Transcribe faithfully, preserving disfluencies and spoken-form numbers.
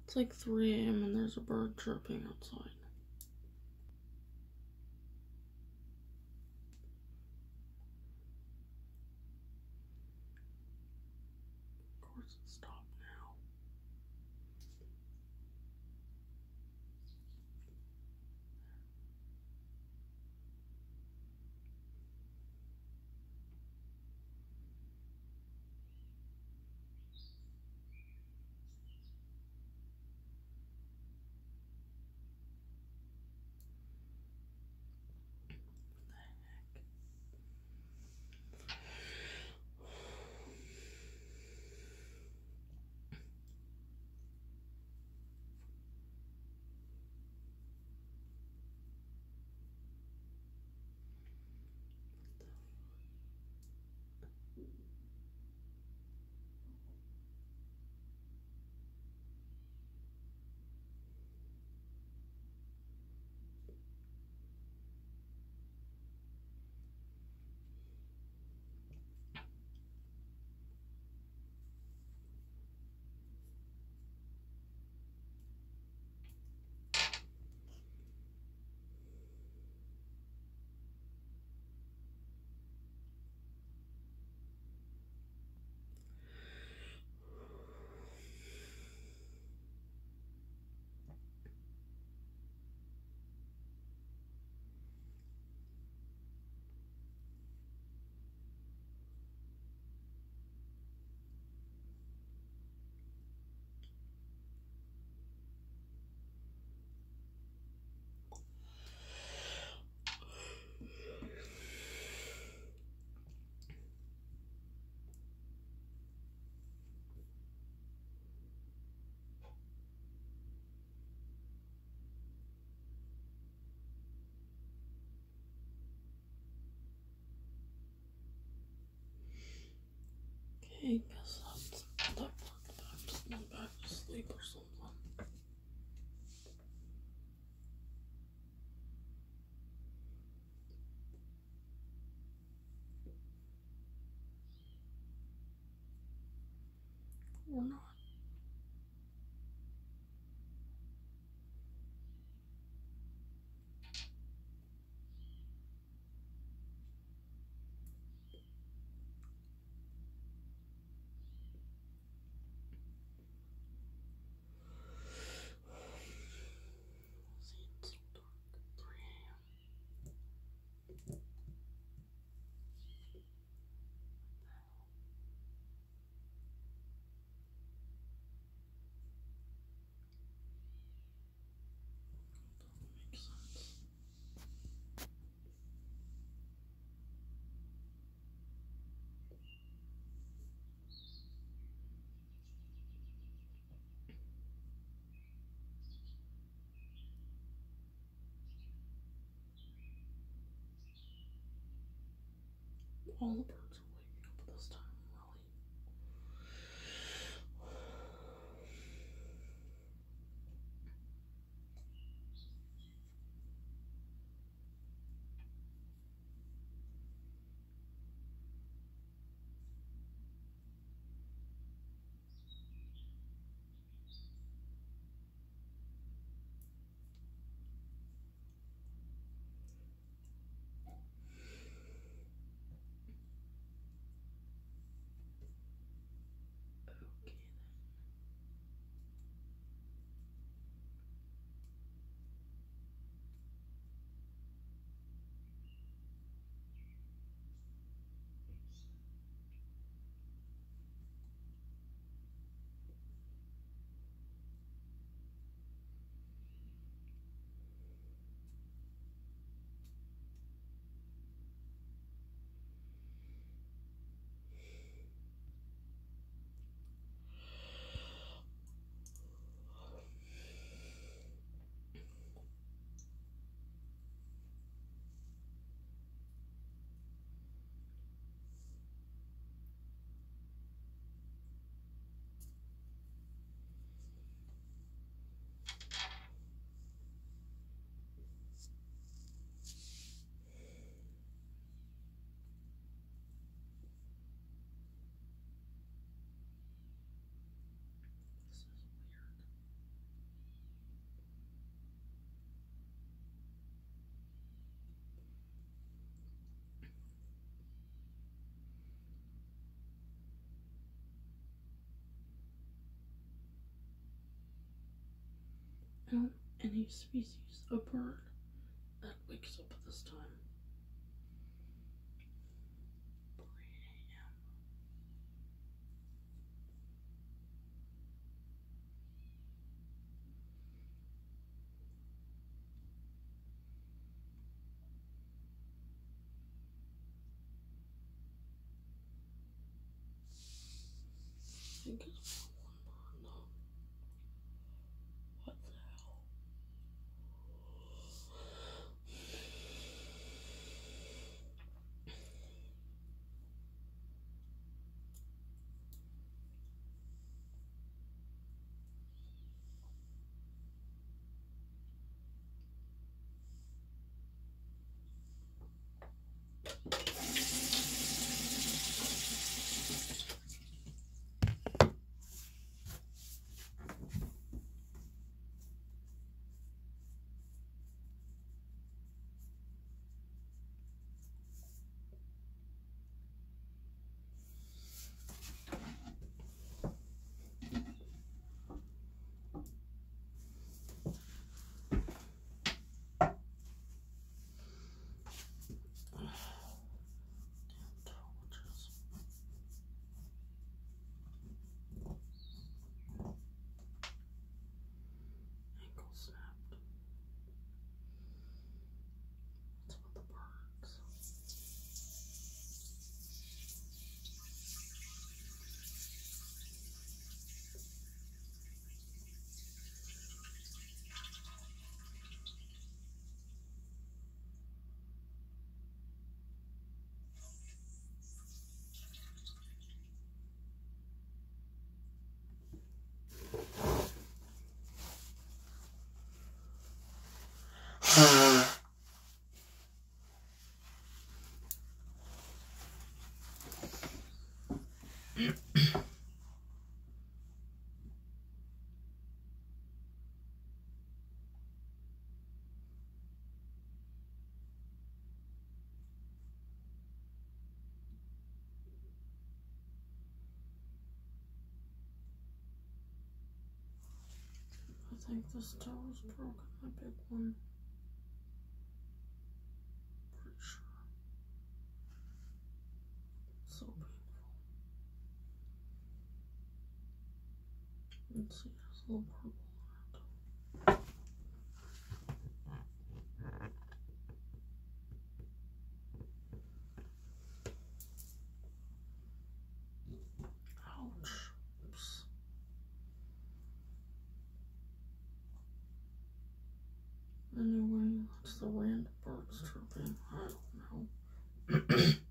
It's like three A M and there's a bird chirping outside. Of course it stopped now. Okay, guess that's that part. I'm just going back to sleep or something. Or not. See, it's so dark. three A M. Doesn't make sense. All the birds are waking up at this time, really. Now, any species of bird that wakes up at this time. three A M I think it's one bird though. What the hell? Ankle snapped. What's with the birds? I think this toe is broken, my big one. Pretty sure. So painful. Let's see, there's a little purple on it. Ouch. Oops. Anyway, that's the way the birds chirping. I don't know.